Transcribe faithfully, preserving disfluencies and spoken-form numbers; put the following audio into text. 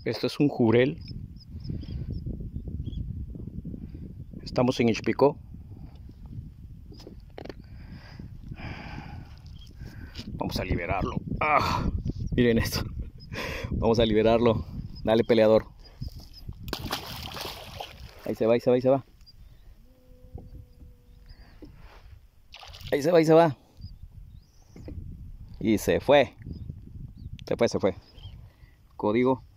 Esto es un jurel. Estamos en Ixpicó. Vamos a liberarlo. ¡Ah! Miren esto. Vamos a liberarlo. Dale, peleador. Ahí se va, ahí se va, ahí se va. Ahí se va, ahí se va. Y se fue. Se fue, se fue. Código